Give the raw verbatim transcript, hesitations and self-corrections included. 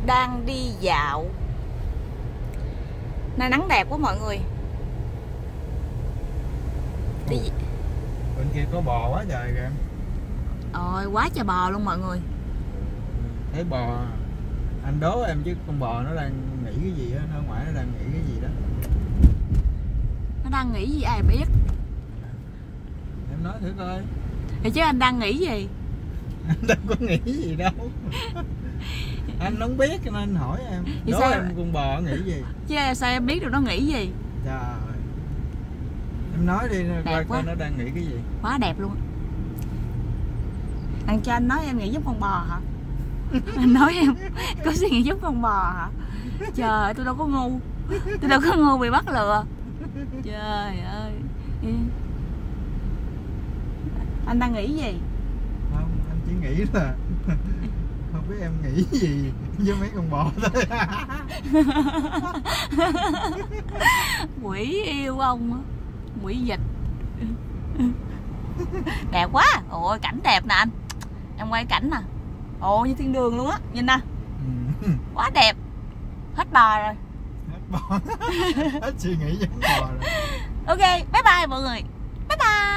đang đi dạo. Nay nắng đẹp quá mọi người. Đi. Bên kia có bò quá trời kìa. Ôi quá trời bò luôn mọi người. Thấy bò. Anh đố em chứ con bò nó đang nghĩ cái gì á, nó ngoài nó đang nghĩ cái gì đó. Nó đang nghĩ gì ai biết. Em nói thử coi. Thì chứ anh đang nghĩ gì? Anh đâu có nghĩ gì đâu. Anh không biết cho nên anh hỏi em. Vậy Đố sao? em con bò nghĩ gì? Chứ sao em biết được nó nghĩ gì? Trời. Em nói đi coi coi quá. nó đang nghĩ cái gì. Quá đẹp luôn. Anh cho anh nói em nghĩ giúp con bò hả? Anh nói em có suy nghĩ giúp con bò hả? Trời ơi, tôi đâu có ngu. Tôi đâu có ngu bị bắt lừa. Trời ơi. Anh đang nghĩ gì? Không, anh chỉ nghĩ là không biết em nghĩ gì với mấy con bò thôi. Quỷ yêu ông. Quỷ dịch. Đẹp quá. Ôi cảnh đẹp nè anh. Em quay cảnh nè. Ồ như thiên đường luôn á. Nhìn nè. Quá đẹp. Hết bò rồi. Hết bò. Hết suy nghĩ giống bò rồi. Ok bye bye mọi người. Bye bye.